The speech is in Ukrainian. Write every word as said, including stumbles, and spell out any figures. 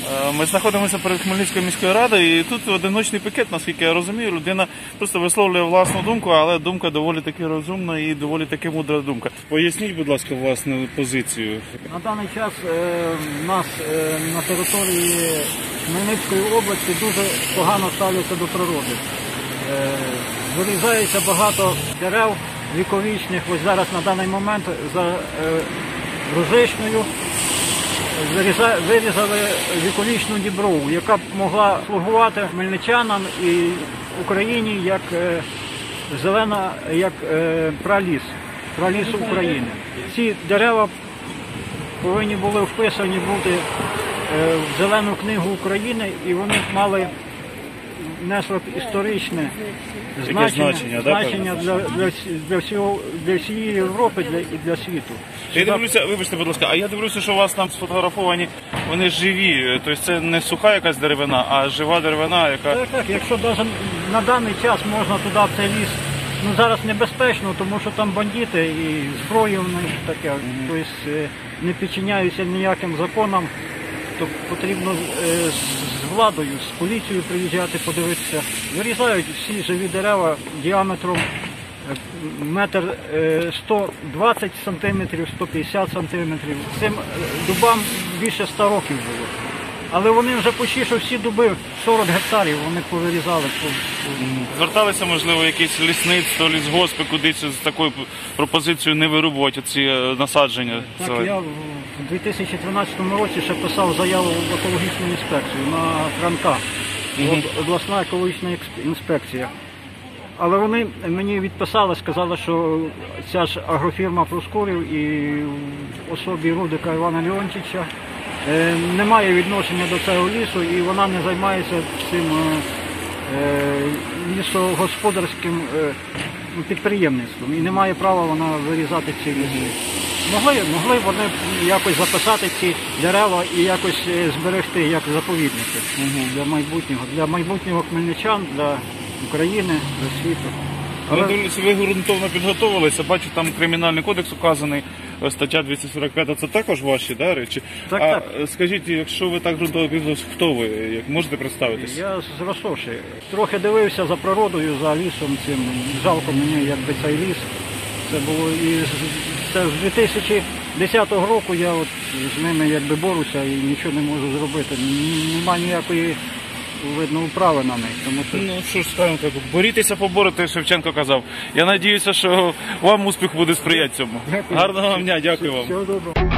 Ми знаходимося перед Хмельницькою міською радою, і тут одиночний пікет, наскільки я розумію, людина просто висловлює власну думку, але думка доволі таки розумна і доволі таки мудра думка. Поясніть, будь ласка, власну позицію. На даний час в нас на території Хмельницької області дуже погано ставляться до природи. Вирізається багато дерев віковічних. Ось зараз на даний момент за Рожишною вирізали віковічну діброву, яка б могла слугувати хмельничанам і Україні як зелена, як праліс, праліс України. Ці дерева повинні були вписані бути в Зелену книгу України, і вони мали несли історичне значення, значення, значення для, для, для, всього, для всієї Європи для, і для світу. Я дивлюся, вибачте, будь ласка, а я дивлюся, що у вас там сфотографовані, вони живі, тобто це не суха якась деревина, а жива деревина, яка... Так, так, якщо навіть на даний час можна туди в цей ліс, ну зараз небезпечно, тому що там бандити і зброю в них таке, mm-hmm. тобто не підчиняються ніяким законам, то потрібно з владою, з поліцією приїжджати, подивитися. Вирізають всі живі дерева діаметром метр сто двадцять сантиметрів, сто п'ятдесят сантиметрів. Цим дубам більше ста років було. Але вони вже почти, що всі дуби, сорок гектарів, вони повирізали. Зверталися, можливо, якісь лісництво, лісгоспи, кудись з такою пропозицією не вирубувати ці насадження? Так, я в дві тисячі тринадцятому році ще писав заяву в екологічну інспекцію на Франка, угу. обласна екологічна інспекція. Але вони мені відписали, сказали, що ця ж агрофірма Проскурів і в особі Рудика Івана Леонтійовича не має відношення до цього лісу, і вона не займається цим лісогосподарським підприємництвом. І не має права вона вирізати ці ліси. Могли, могли вони якось записати ці дерева і якось зберегти як заповідники для майбутнього, для майбутнього хмельничан, для України, для світу. Але... Ви ґрунтовно підготовилися, бачу, там Кримінальний кодекс указаний, стаття двісті сорок п'ять, це також ваші, да, речі? Так, а так. Скажіть, якщо ви так ґрунтовно підготовилися, хто ви, як можете представитись? Я з Росоші. Трохи дивився за природою, за лісом цим. Жалко мені, якби цей ліс. Це було і це з дві тисячі десятого року я от з ними якби борюся і нічого не можу зробити. Нема ніякої, видно, управи на них. Тому що... Ну, що ж скажемо так, борітеся, поборете, Шевченко казав. Я сподіваюся, що вам успіх буде сприяти цьому. Дякую. Гарного вам дня, дякую вам. Всього доброго.